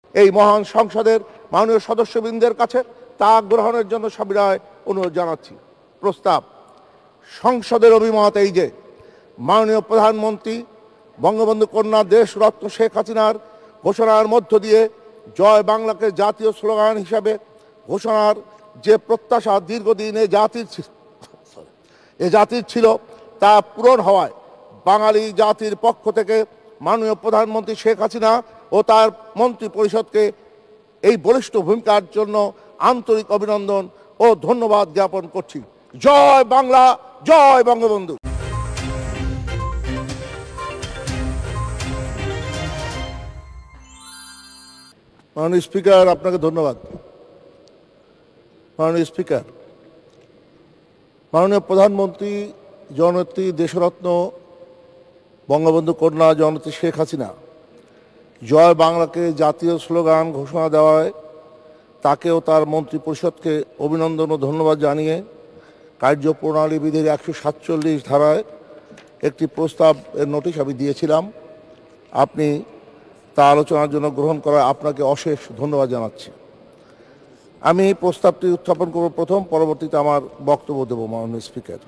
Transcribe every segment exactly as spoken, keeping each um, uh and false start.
এই মহান সংসদের মাননীয় সদস্যবৃন্দের কাছে তা গ্রহণের জন্য সবিনয় অনুরোধ জানাচ্ছি। প্রস্তাব সংসদের অভিমত এই যে মাননীয় প্রধানমন্ত্রী বঙ্গবন্ধু কন্যা দেশরত্ন শেখ হাসিনার ঘোষণার মধ্য দিয়ে জয় বাংলাকে জাতীয় স্লোগান হিসাবে ঘোষণার যে প্রত্যাশা দীর্ঘদিন এ জাতির এ জাতির ছিল তা পূরণ হওয়ায় বাঙালি জাতির পক্ষ থেকে মাননীয় প্রধানমন্ত্রী শেখ হাসিনা ও তার মন্ত্রী পরিষদকে এই বলিষ্ঠ ভূমিকার জন্য আন্তরিক অভিনন্দন ও ধন্যবাদ জ্ঞাপন করছি। জয় বাংলা, জয় বঙ্গবন্ধু। মাননীয় স্পিকার, আপনাকে ধন্যবাদ। মাননীয় স্পিকার, মাননীয় প্রধানমন্ত্রী জননেত্রী দেশরত্ন বঙ্গবন্ধু কন্যা জননেত্রী শেখ হাসিনা জয় বাংলাকে জাতীয় স্লোগান ঘোষণা দেওয়ায় তাকেও তার মন্ত্রী পরিষদকে অভিনন্দন ও ধন্যবাদ জানিয়ে কার্যপ্রণালী বিধির একশো সাতচল্লিশ ধারায় একটি প্রস্তাব এর নোটিশ আমি দিয়েছিলাম। আপনি তা আলোচনার জন্য গ্রহণ করায় আপনাকে অশেষ ধন্যবাদ জানাচ্ছি। আমি প্রস্তাবটি উত্থাপন করব প্রথম, পরবর্তীতে আমার বক্তব্য দেব। মাননীয় স্পিকার,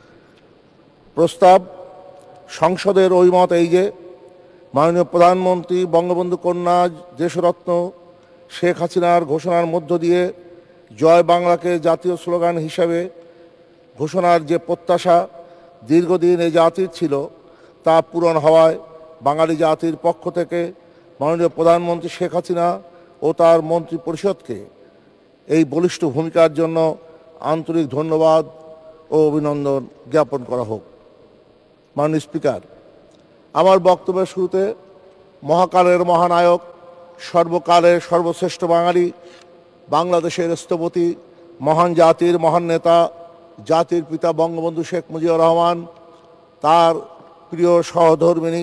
প্রস্তাব সংসদের অভিমত এই যে মাননীয় প্রধানমন্ত্রী বঙ্গবন্ধু কন্যা দেশরত্ন শেখ হাসিনার ঘোষণার মধ্য দিয়ে জয় বাংলাকে জাতীয় স্লোগান হিসাবে ঘোষণার যে প্রত্যাশা দীর্ঘদিন এই জাতির ছিল তা পূরণ হওয়ায় বাঙালি জাতির পক্ষ থেকে মাননীয় প্রধানমন্ত্রী শেখ হাসিনা ও তার মন্ত্রী পরিষদকে এই বলিষ্ঠ ভূমিকার জন্য আন্তরিক ধন্যবাদ ও অভিনন্দন জ্ঞাপন করা হোক। মাননীয় স্পিকার, আমার বক্তব্যের শুরুতে মহাকালের মহানায়ক, সর্বকালের সর্বশ্রেষ্ঠ বাঙালি, বাংলাদেশের স্থপতি, মহান জাতির মহান নেতা, জাতির পিতা বঙ্গবন্ধু শেখ মুজিবুর রহমান, তার প্রিয় সহধর্মিণী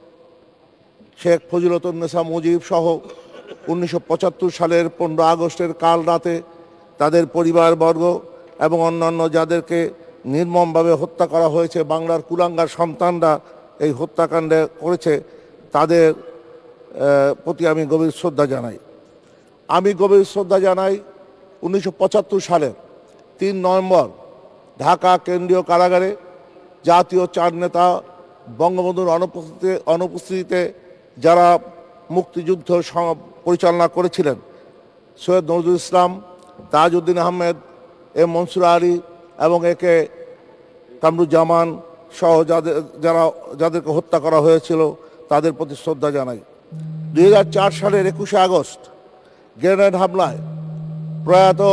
শেখ ফজিলতুন্নেসা মুজিব সহ উনিশশো পঁচাত্তর সালের পনেরো আগস্টের কাল রাতে তাদের পরিবারবর্গ এবং অন্যান্য যাদেরকে নির্মমভাবে হত্যা করা হয়েছে, বাংলার কুলাঙ্গার সন্তানরা এই হত্যাকাণ্ডে করেছে, তাদের প্রতি আমি গভীর শ্রদ্ধা জানাই। আমি গভীর শ্রদ্ধা জানাই উনিশশো পঁচাত্তর সালের তিন নভেম্বর ঢাকা কেন্দ্রীয় কারাগারে জাতীয় চার নেতা বঙ্গবন্ধুর অনুপস্থিতিতে অনুপস্থিতিতে যারা মুক্তিযুদ্ধ পরিচালনা করেছিলেন, সৈয়দ নজরুল ইসলাম, তাজউদ্দিন আহমেদ, এম মনসুর আলী এবং একে কামরুজ্জামান সহ যাদের যারা যাদেরকে হত্যা করা হয়েছিল তাদের প্রতি শ্রদ্ধা জানাই। দুই হাজার চার সালের একুশে আগস্ট গ্রেনেড হামলায় প্রয়াত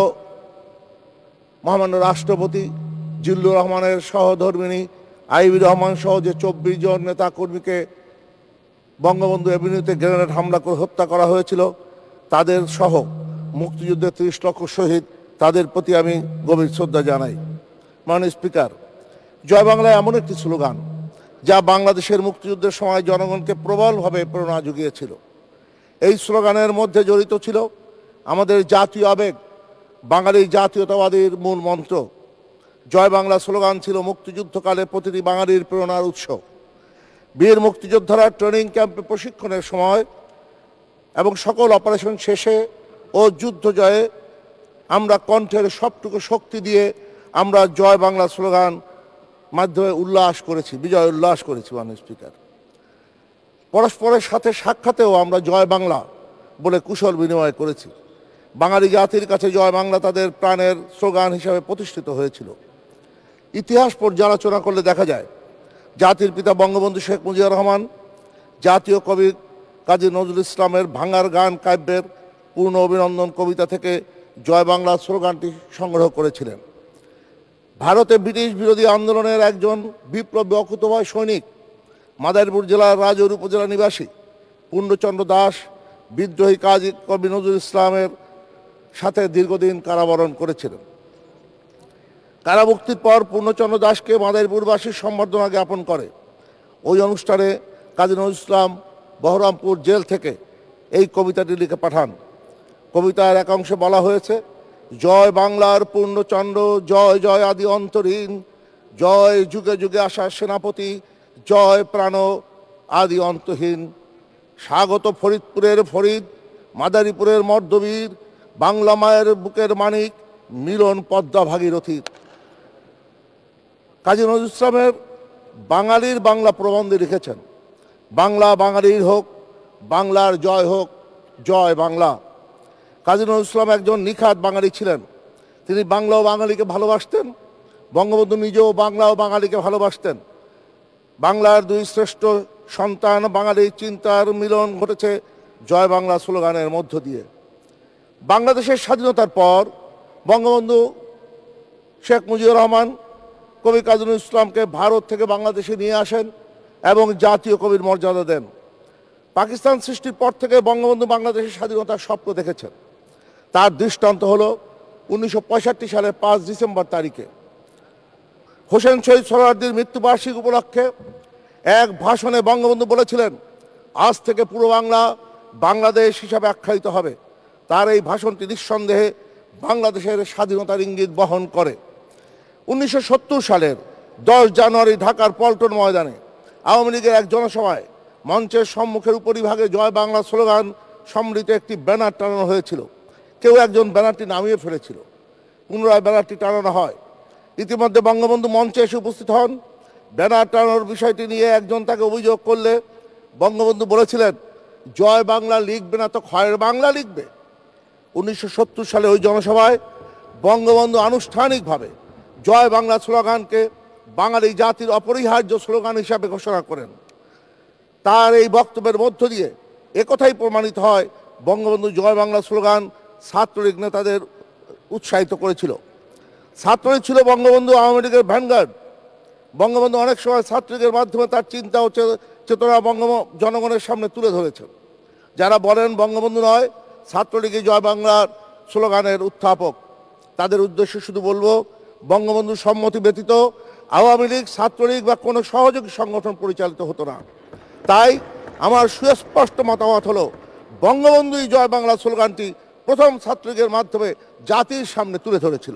মহামান্য রাষ্ট্রপতি জিল্লুর রহমানের সহধর্মিণী আইবি রহমান সহ যে চব্বিশ জন নেতা কর্মীকে বঙ্গবন্ধু এভিনিউতে গ্রেনেড হামলা করে হত্যা করা হয়েছিল, তাদের সহ মুক্তিযুদ্ধের ত্রিশ লক্ষ শহীদ, তাদের প্রতি আমি গভীর শ্রদ্ধা জানাই। মাননীয় স্পিকার, জয় বাংলা এমন একটি স্লোগান যা বাংলাদেশের মুক্তিযুদ্ধের সময় জনগণকে প্রবলভাবে প্রেরণা জুগিয়েছিল। এই স্লোগানের মধ্যে জড়িত ছিল আমাদের জাতীয় আবেগ, বাঙালি জাতীয়তাবাদীর মূল মন্ত্র। জয় বাংলা স্লোগান ছিল মুক্তিযুদ্ধকালে প্রতিটি বাঙালির প্রেরণার উৎস। বীর মুক্তিযোদ্ধারা ট্রেনিং ক্যাম্পে প্রশিক্ষণের সময় এবং সকল অপারেশন শেষে ও যুদ্ধ জয়ে আমরা কণ্ঠের সবটুকু শক্তি দিয়ে আমরা জয় বাংলা স্লোগান মাধ্যমে উল্লাস করেছি, বিজয় উল্লাস করেছি। মাননীয় স্পিকার, পরস্পরের সাথে সাক্ষাতেও আমরা জয় বাংলা বলে কুশল বিনিময় করেছি। বাঙালি জাতির কাছে জয় বাংলা তাদের প্রাণের স্লোগান হিসাবে প্রতিষ্ঠিত হয়েছিল। ইতিহাস পর্যালোচনা করলে দেখা যায় জাতির পিতা বঙ্গবন্ধু শেখ মুজিবুর রহমান জাতীয় কবি কাজী নজরুল ইসলামের ভাঙার গান কাব্যের পূর্ণ অভিনন্দন কবিতা থেকে জয় বাংলা স্লোগানটি সংগ্রহ করেছিলেন। ভারতে ব্রিটিশ বিরোধী আন্দোলনের একজন বিপ্লবী অকুতোভয় সৈনিক, মাদারীপুর জেলার রাজৌর উপজেলা নিবাসী পূর্ণচন্দ্র দাস বিদ্রোহী কাজী কবি নজরুল ইসলামের সাথে দীর্ঘদিন কারাবরণ করেছিলেন। কারামুক্তির পর পূর্ণচন্দ্র দাসকে মাদারীপুরবাসীর সম্বর্ধনা জ্ঞাপন করে ওই অনুষ্ঠানে কাজী নজরুল ইসলাম বহরমপুর জেল থেকে এই কবিতাটি লিখে পাঠান। কবিতার এক অংশে বলা হয়েছে, জয় বাংলার পূর্ণচন্দ্র, জয় জয় আদি অন্তরীণ, জয় যুগে যুগে আসা সেনাপতি, জয় প্রাণ আদি অন্তহীন। স্বাগত ফরিদপুরের ফরিদ, মাদারীপুরের মর্দবীর, বাংলা মায়ের বুকের মানিক, মিলন পদ্মা ভাগীরথীর। কাজী নজরুল ইসলামের বাঙালির বাংলা প্রবন্ধে লিখেছেন, বাংলা বাঙালির হোক, বাংলার জয় হোক, জয় বাংলা। কাজী নজরুল ইসলাম একজন নিখাত বাঙালি ছিলেন। তিনি বাংলা ও বাঙালিকে ভালোবাসতেন। বঙ্গবন্ধু নিজেও বাংলা ও বাঙালিকে ভালোবাসতেন। বাংলার দুই শ্রেষ্ঠ সন্তান বাঙালির চিন্তার মিলন ঘটেছে জয় বাংলা স্লোগানের মধ্য দিয়ে। বাংলাদেশের স্বাধীনতার পর বঙ্গবন্ধু শেখ মুজিবুর রহমান কবি কাজী নজরুল ইসলামকে ভারত থেকে বাংলাদেশে নিয়ে আসেন এবং জাতীয় কবির মর্যাদা দেন। পাকিস্তান সৃষ্টির পর থেকে বঙ্গবন্ধু বাংলাদেশের স্বাধীনতার স্বপ্ন দেখেছেন। তার দৃষ্টান্ত হল উনিশশো পঁয়ষট্টি সালের পাঁচ ডিসেম্বর তারিখে হোসেন শহীদ সোহরাওয়ার্দীর মৃত্যুবার্ষিকী উপলক্ষে এক ভাষণে বঙ্গবন্ধু বলেছিলেন, আজ থেকে পুরো বাংলা বাংলাদেশ হিসাবে আখ্যায়িত হবে। তার এই ভাষণটি নিঃসন্দেহে বাংলাদেশের স্বাধীনতার ইঙ্গিত বহন করে। উনিশশো সত্তর সালের দশ জানুয়ারি ঢাকার পল্টন ময়দানে আওয়ামী লীগের এক জনসভায় মঞ্চের সম্মুখের উপরিভাগে জয় বাংলা স্লোগান সমৃদ্ধ একটি ব্যানার টানানো হয়েছিল। কেউ একজন ব্যানারটি নামিয়ে ফেলেছিল। পুনরায় ব্যানারটি টানানো হয়। ইতিমধ্যে বঙ্গবন্ধু মঞ্চে এসে উপস্থিত হন। ব্যানার টানানোর বিষয়টি নিয়ে একজন তাকে অভিযোগ করলে বঙ্গবন্ধু বলেছিলেন, জয় বাংলা লিখবে না তো ক্ষয়ের বাংলা লিখবে। উনিশশো সত্তর সালে ওই জনসভায় বঙ্গবন্ধু আনুষ্ঠানিকভাবে জয় বাংলা স্লোগানকে বাঙালি জাতির অপরিহার্য স্লোগান হিসাবে ঘোষণা করেন। তার এই বক্তব্যের মধ্য দিয়ে একথাই প্রমাণিত হয়, বঙ্গবন্ধু জয় বাংলা স্লোগান ছাত্রলীগ নেতাদের উৎসাহিত করেছিল। ছাত্রলীগ ছিল বঙ্গবন্ধু আওয়ামী লীগের ভ্যানগার্ড। বঙ্গবন্ধু অনেক সময় ছাত্রলীগের মাধ্যমে তার চিন্তা ও চেতনা বঙ্গ জনগণের সামনে তুলে ধরেছেন। যারা বলেন বঙ্গবন্ধু নয়, ছাত্রলীগই জয় বাংলার স্লোগানের উত্থাপক, তাদের উদ্দেশ্যে শুধু বলবো, বঙ্গবন্ধুর সম্মতি ব্যতীত আওয়ামী লীগ, ছাত্রলীগ বা কোনো সহযোগী সংগঠন পরিচালিত হতো না। তাই আমার সুস্পষ্ট মতামত হলো, বঙ্গবন্ধুই জয় বাংলা স্লোগানটি প্রথম ছাত্রলীগের মাধ্যমে জাতির সামনে তুলে ধরেছিল।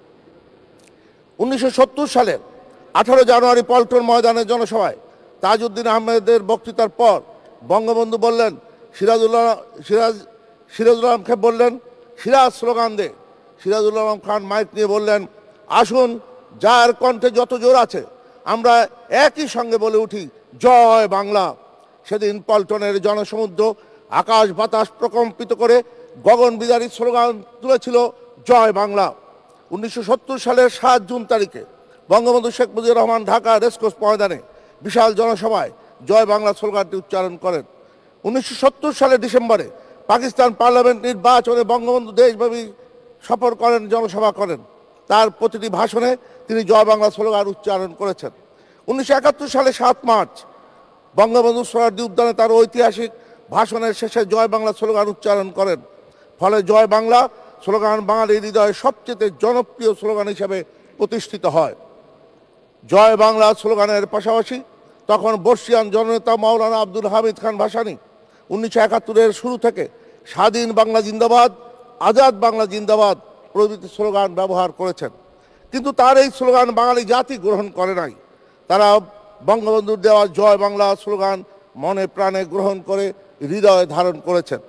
উনিশশো সত্তর সালের আঠারো জানুয়ারি পল্টন ময়দানের জনসভায় তাজউদ্দিন আহমেদের বক্তৃতার পর বঙ্গবন্ধু বললেন, সিরাজুল্লাহ সিরাজ সিরাজুল আলমকে বললেন, সিরাজ স্লোগান দে। সিরাজুল আলম খান মাইক নিয়ে বললেন, আসুন, যার কণ্ঠে যত জোর আছে আমরা একই সঙ্গে বলে উঠি, জয় বাংলা। সেদিন পল্টনের জনসমুদ্র আকাশ বাতাস প্রকম্পিত করে গগন বিদারী স্লোগান তুলেছিল, জয় বাংলা। উনিশশো সত্তর সালের সাত জুন তারিখে বঙ্গবন্ধু শেখ মুজিবুর রহমান ঢাকা রেসকোর্স ময়দানে বিশাল জনসভায় জয় বাংলা স্লোগানটি উচ্চারণ করেন। উনিশশো সত্তর সালের ডিসেম্বরে পাকিস্তান পার্লামেন্ট নির্বাচনে বঙ্গবন্ধু দেশব্যাপী সফর করেন, জনসভা করেন। তার প্রতিটি ভাষণে তিনি জয় বাংলা স্লোগান উচ্চারণ করেছেন। উনিশশো একাত্তর সালে সাত মার্চ বঙ্গবন্ধু সোহরাওয়ার্দী উদ্যানে তার ঐতিহাসিক ভাষণের শেষে জয় বাংলা স্লোগান উচ্চারণ করেন। ফলে জয় বাংলা স্লোগান বাঙালির হৃদয়ে সবচেয়ে জনপ্রিয় স্লোগান হিসেবে প্রতিষ্ঠিত হয়। জয় বাংলা স্লোগানের পাশাপাশি তখন বর্ষিয়ান জননেতা মাওলানা আব্দুল হামিদ খান ভাসানী উনিশশো একাত্তরের শুরু থেকে স্বাধীন বাংলা জিন্দাবাদ, আজাদ বাংলা জিন্দাবাদ প্রভৃতি স্লোগান ব্যবহার করেছেন। কিন্তু তার এই স্লোগান বাঙালি জাতি গ্রহণ করে নাই। তারা বঙ্গবন্ধুর দেওয়া জয় বাংলা স্লোগান মনে প্রাণে গ্রহণ করে হৃদয়ে ধারণ করেছেন।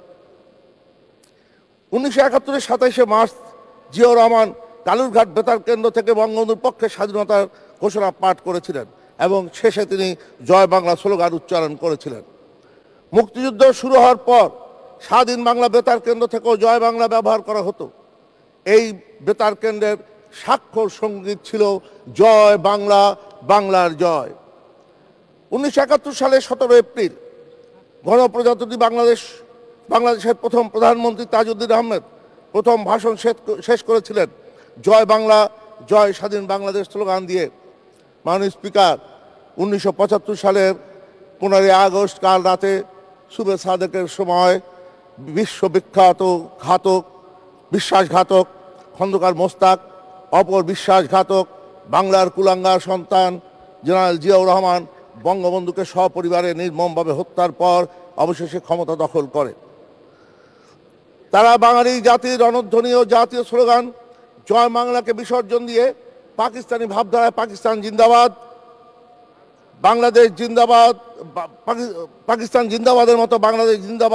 উনিশশো একাত্তরের সাতাইশে মার্চ জিয়াউর রহমান কালুরঘাট বেতার কেন্দ্র থেকে বঙ্গবন্ধুর পক্ষে স্বাধীনতার ঘোষণা পাঠ করেছিলেন এবং শেষে তিনি জয় বাংলা স্লোগান উচ্চারণ করেছিলেন। মুক্তিযুদ্ধ শুরু হওয়ার পর স্বাধীন বাংলা বেতার কেন্দ্র থেকেও জয় বাংলা ব্যবহার করা হতো। এই বেতার কেন্দ্রের স্বাক্ষর সঙ্গীত ছিল জয় বাংলা, বাংলার জয়। উনিশশো একাত্তর সালের সতেরো এপ্রিল গণপ্রজাতন্ত্রী বাংলাদেশ বাংলাদেশের প্রথম প্রধানমন্ত্রী তাজউদ্দিন আহমেদ প্রথম ভাষণ শেষ করেছিলেন জয় বাংলা, জয় স্বাধীন বাংলাদেশ স্লোগান দিয়ে। মাননীয় স্পিকার, উনিশশো পঁচাত্তর সালের পনেরোই আগস্ট কাল রাতে সুবে সাদেকের সময় বিশ্ববিখ্যাত ঘাতক, বিশ্বাসঘাতক খন্দকার মোস্তাক, অপর বিশ্বাসঘাতক বাংলার কুলাঙ্গার সন্তান জেনারেল জিয়াউর রহমান বঙ্গবন্ধুকে সপরিবারে নির্মমভাবে হত্যার পর অবশেষে ক্ষমতা দখল করে। তারা বাঙালি জাতির রণধ্বনি ও জাতীয় স্লোগান জয় বাংলাকে বিসর্জন দিয়ে পাকিস্তানি ভাবধারায় পাকিস্তান জিন্দাবাদ, বাংলাদেশ জিন্দাবাদ, পাকিস্তান জিন্দাবাদের মতো বাংলাদেশ জিন্দাবাদ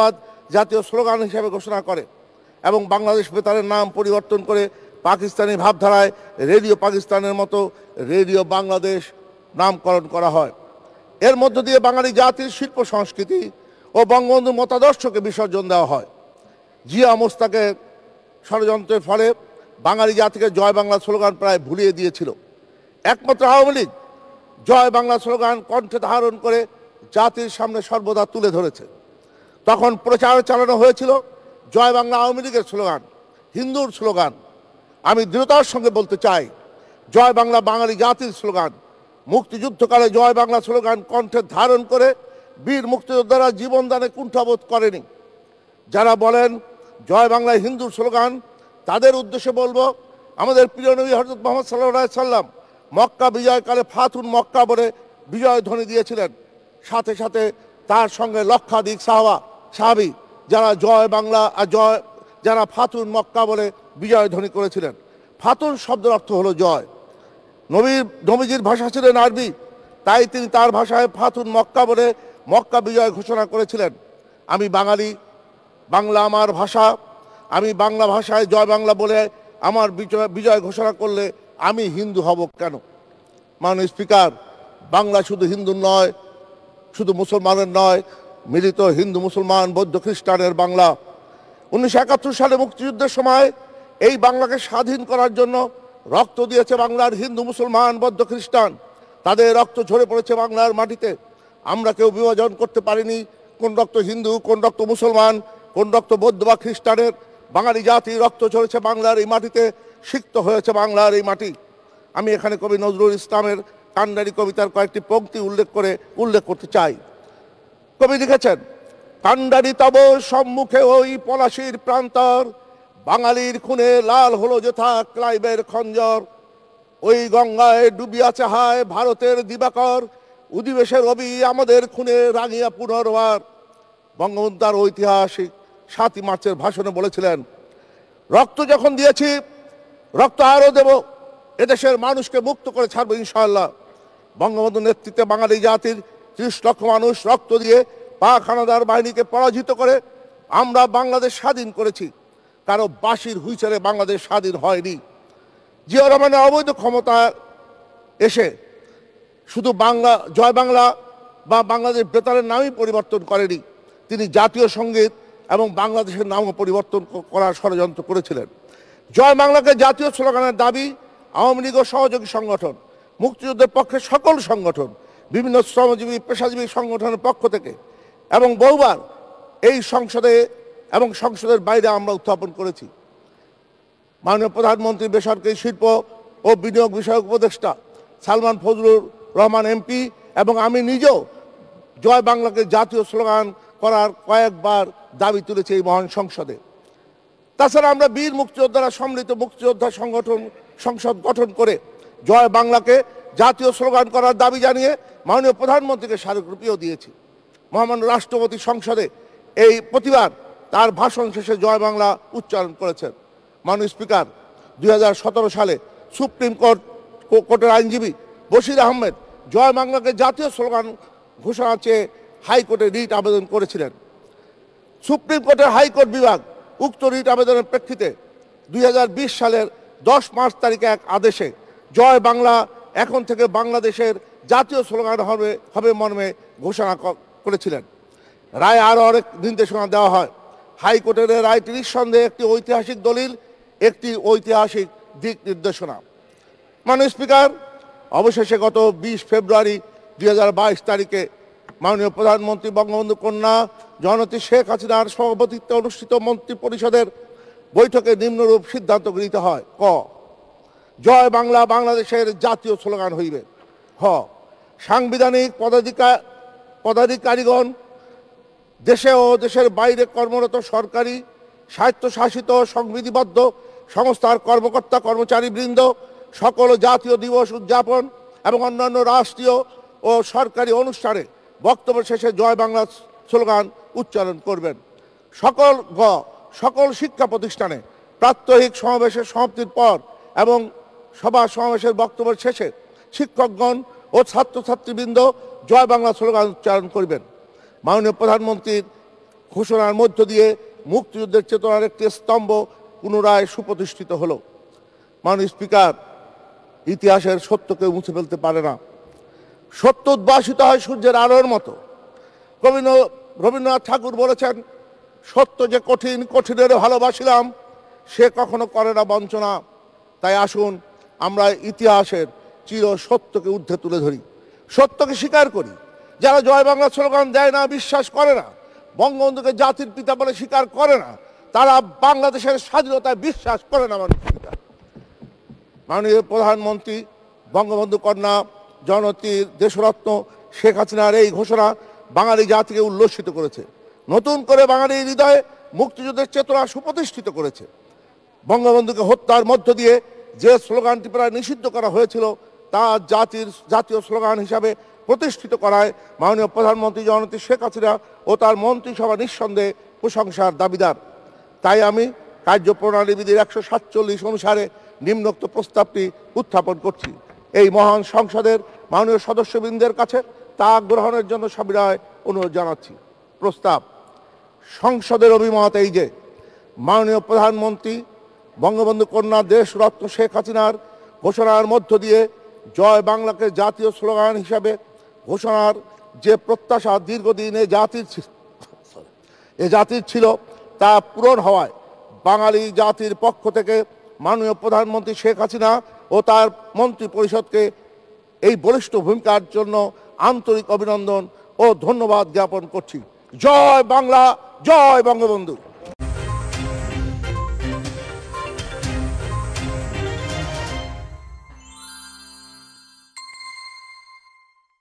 জাতীয় স্লোগান হিসেবে ঘোষণা করে এবং বাংলাদেশ বেতারের নাম পরিবর্তন করে পাকিস্তানি ভাবধারায় রেডিও পাকিস্তানের মতো রেডিও বাংলাদেশ নামকরণ করা হয়। এর মধ্য দিয়ে বাঙালি জাতির শিল্প সংস্কৃতি ও বঙ্গবন্ধুর মতাদর্শকে বিসর্জন দেওয়া হয়। জিয়া মোস্তাকের ষড়যন্ত্রের ফলে বাঙালি জাতিকে জয় বাংলা স্লোগান প্রায় ভুলিয়ে দিয়েছিল। একমাত্র আওয়ামী লীগ জয় বাংলা স্লোগান কণ্ঠে ধারণ করে জাতির সামনে সর্বদা তুলে ধরেছে। তখন প্রচার চালানো হয়েছিল জয় বাংলা আওয়ামী লীগের স্লোগান, হিন্দুর স্লোগান। আমি দৃঢ়তার সঙ্গে বলতে চাই, জয় বাংলা বাঙালি জাতির স্লোগান। মুক্তিযুদ্ধকালে জয় বাংলা স্লোগান কণ্ঠে ধারণ করে বীর মুক্তিযোদ্ধারা জীবনদানে কুণ্ঠাবোধ করেনি। যারা বলেন জয় বাংলা হিন্দুর স্লোগান, তাদের উদ্দেশ্যে বলবো, আমাদের প্রিয় নবী হযরত মুহাম্মদ সাল্লাল্লাহু আলাইহি সাল্লাম মক্কা বিজয়কালে ফাতুন মক্কা বলে বিজয় ধ্বনি দিয়েছিলেন। সাথে সাথে তার সঙ্গে লক্ষাধিক সাহাবা সাহাবী যারা জয় বাংলা আর জয় যারা ফাতুন মক্কা বলে বিজয় ধ্বনি করেছিলেন। ফাতুন শব্দের অর্থ হলো জয়। নবীর নবীজির ভাষা ছিলেন আরবি, তাই তিনি তার ভাষায় ফাতুন মক্কা বলে মক্কা বিজয় ঘোষণা করেছিলেন। আমি বাঙালি, বাংলা আমার ভাষা, আমি বাংলা ভাষায় জয় বাংলা বলে আমার বিজয় বিজয় ঘোষণা করলে আমি হিন্দু হব কেন? মাননীয় স্পিকার, বাংলা শুধু হিন্দুর নয়, শুধু মুসলমানের নয়, মিলিত হিন্দু মুসলমান বৌদ্ধ খ্রিস্টানের বাংলা। উনিশশো একাত্তর সালে মুক্তিযুদ্ধের সময় এই বাংলাকে স্বাধীন করার জন্য রক্ত দিয়েছে বাংলার হিন্দু মুসলমান বৌদ্ধ খ্রিস্টান। তাদের রক্ত ঝরে পড়েছে বাংলার মাটিতে। আমরা কেউ বিভাজন করতে পারিনি কোন রক্ত হিন্দু, কোন রক্ত মুসলমান, কোন রক্ত বৌদ্ধ বা খ্রিস্টানের। বাঙালি জাতি রক্ত ঝরেছে বাংলার এই মাটিতে, সিক্ত হয়েছে বাংলার এই মাটি। আমি এখানে কবি নজরুল ইসলামের কান্ডারি কবিতার কয়েকটি পংক্তি উল্লেখ করে উল্লেখ করতে চাই। কবি লিখেছেন, কান্ডারি তব সম্মুখে ওই পলাশির প্রান্তর, বাঙালির খুনে লাল হলো যেথা ক্লাইবের খঞ্জর। ওই গঙ্গায় ডুবিয়াছে হায় ভারতের দিবাকর, উদিবেশের রবি আমাদের খুনে রাঙিয়া পুনর্বার। বঙ্গবন্ধু তার ঐতিহাসিক সাতই মার্চের ভাষণে বলেছিলেন, রক্ত যখন দিয়েছি রক্ত আরও দেব, এদেশের মানুষকে মুক্ত করে ছাড়বো ইনশাআল্লাহ। বঙ্গবন্ধুর নেতৃত্বে বাঙালি জাতির ত্রিশ লক্ষ মানুষ রক্ত দিয়ে পাক হানাদার বাহিনীকে পরাজিত করে আমরা বাংলাদেশ স্বাধীন করেছি। কারো বাঁশির হুইসেলে বাংলাদেশ স্বাধীন হয়নি। জিয়া রহমানের অবৈধ ক্ষমতা এসে শুধু বাংলা জয় বাংলা বা বাংলাদেশ বেতারের নামই পরিবর্তন করেনি, তিনি জাতীয় সঙ্গীত এবং বাংলাদেশের নামও পরিবর্তন করার ষড়যন্ত্র করেছিলেন। জয় বাংলাকে জাতীয় স্লোগানের দাবি আওয়ামী লীগ ও সহযোগী সংগঠন, মুক্তিযুদ্ধের পক্ষে সকল সংগঠন, বিভিন্ন শ্রমজীবী পেশাজীবী সংগঠনের পক্ষ থেকে এবং বহুবার এই সংসদে এবং সংসদের বাইরে আমরা উত্থাপন করেছি। মাননীয় প্রধানমন্ত্রী বেসরকারি শিল্প ও বিনিয়োগ বিষয়ক উপদেষ্টা সালমান ফজলুর রহমান এমপি এবং আমি নিজেও জয় বাংলাকে জাতীয় স্লোগান করার কয়েকবার দাবি তুলেছি এই মহান সংসদে। তাছাড়া আমরা বীর মুক্তিযোদ্ধারা সম্মিলিত মুক্তিযোদ্ধা সংগঠন সংসদ গঠন করে জয় বাংলাকে জাতীয় স্লোগান করার দাবি জানিয়ে মাননীয় প্রধানমন্ত্রীকে স্মারকলিপিও দিয়েছি। মহামান্য রাষ্ট্রপতি সংসদে এই প্রতিবার তার ভাষণ শেষে জয় বাংলা উচ্চারণ করেছেন। মাননীয় স্পিকার, দুই হাজার সতেরো সালে সুপ্রিম কোর্ট কোর্টের আইনজীবী বশির আহমেদ জয় বাংলাকে জাতীয় স্লোগান ঘোষণা চেয়ে হাইকোর্টে রিট আবেদন করেছিলেন। সুপ্রিম কোর্টের হাইকোর্ট বিভাগ উক্ত রিট আবেদনের প্রেক্ষিতে দুই হাজার বিশ সালের দশ মার্চ তারিখে এক আদেশে জয় বাংলা এখন থেকে বাংলাদেশের জাতীয় স্লোগান হবে হবে মর্মে ঘোষণা করেছিলেন। রায় আরও অনেক নির্দেশনা দেওয়া হয়। হাইকোর্টের রায়টি নিঃসন্দেহে একটি ঐতিহাসিক দলিল, একটি ঐতিহাসিক দিক নির্দেশনা। মাননীয় স্পিকার, অবশেষে গত বিশ ফেব্রুয়ারি দুই হাজার বাইশ তারিখে মাননীয় প্রধানমন্ত্রী বঙ্গবন্ধু কন্যা জননেত্রী শেখ হাসিনার সভাপতিত্বে অনুষ্ঠিত মন্ত্রী পরিষদের বৈঠকে নিম্নরূপ সিদ্ধান্ত গৃহীত হয়। ক, জয় বাংলা বাংলাদেশের জাতীয় স্লোগান হইবে। হ, সাংবিধানিক পদাধিকার পদাধিকারীগণ, দেশে ও দেশের বাইরে কর্মরত সরকারি স্বায়ত্তশাসিত সংবিধিবদ্ধ সংস্থার কর্মকর্তা কর্মচারীবৃন্দ সকল জাতীয় দিবস উদযাপন এবং অন্যান্য রাষ্ট্রীয় ও সরকারি অনুষ্ঠানে বক্তব্য শেষে জয় বাংলা স্লোগান উচ্চারণ করবেন। সকল গ সকল শিক্ষা প্রতিষ্ঠানে প্রাত্যহিক সমাবেশের সমাপ্তির পর এবং সভা সমাবেশের বক্তব্যের শেষে শিক্ষকগণ ও ছাত্রছাত্রীবৃন্দ জয় বাংলা স্লোগান উচ্চারণ করবেন। মাননীয় প্রধানমন্ত্রীর ঘোষণার মধ্য দিয়ে মুক্তিযুদ্ধের চেতনার একটি স্তম্ভ পুনরায় সুপ্রতিষ্ঠিত হলো। মাননীয় স্পিকার, ইতিহাসের সত্যকে মুছে ফেলতে পারে না। সত্য উদ্ভাসিত হয় সূর্যের আলোর মতো। রবীন্দ্র রবীন্দ্রনাথ ঠাকুর বলেছেন, সত্য যে কঠিন, কঠিনের ভালোবাসিলাম, সে কখনো করে না বঞ্চনা। তাই আসুন আমরা ইতিহাসের চির সত্যকে ঊর্ধ্বে তুলে ধরি, সত্যকে স্বীকার করি। যারা জয় বাংলা স্লোগান দেয় না, বিশ্বাস করে না, বঙ্গবন্ধুকে জাতির পিতা বলে স্বীকার করে না, তারা বাংলাদেশের স্বাধীনতায় বিশ্বাস করে না। মাননীয় প্রধানমন্ত্রী বঙ্গবন্ধু কন্যা জননেত্রী দেশরত্ন শেখ হাসিনার এই ঘোষণা বাঙালি জাতিকে উল্লসিত করেছে, নতুন করে বাঙালির হৃদয়ে মুক্তিযুদ্ধের চেতনা সুপ্রতিষ্ঠিত করেছে। বঙ্গবন্ধুকে হত্যার মধ্য দিয়ে যে স্লোগানটি প্রায় নিষিদ্ধ করা হয়েছিল, তা জাতির জাতীয় স্লোগান হিসাবে প্রতিষ্ঠিত করায় মাননীয় প্রধানমন্ত্রী জননেত্রী শেখ হাসিনা ও তার মন্ত্রিসভা নিঃসন্দেহে প্রশংসার দাবিদার। তাই আমি কার্যপ্রণালী বিধির একশো সাতচল্লিশ অনুসারে নিম্নোক্ত প্রস্তাবটি উত্থাপন করছি। এই মহান সংসদের মাননীয় সদস্যবৃন্দের কাছে তা গ্রহণের জন্য সবিনয় অনুরোধ জানাচ্ছি। প্রস্তাব: সংসদের অভিমত এই যে, মাননীয় প্রধানমন্ত্রী বঙ্গবন্ধু কন্যা দেশরত্ন শেখ হাসিনার ঘোষণার মধ্য দিয়ে জয় বাংলাকে জাতীয় স্লোগান হিসাবে ঘোষণার যে প্রত্যাশা দীর্ঘদিন এ জাতির এ জাতির ছিল, তা পূরণ হওয়ায় বাঙালি জাতির পক্ষ থেকে মাননীয় প্রধানমন্ত্রী শেখ হাসিনা ও তার মন্ত্রী পরিষদকে এই বলিষ্ঠ ভূমিকার জন্য আন্তরিক অভিনন্দন ও ধন্যবাদ জ্ঞাপন করছি। জয় বাংলা, জয় বঙ্গবন্ধু।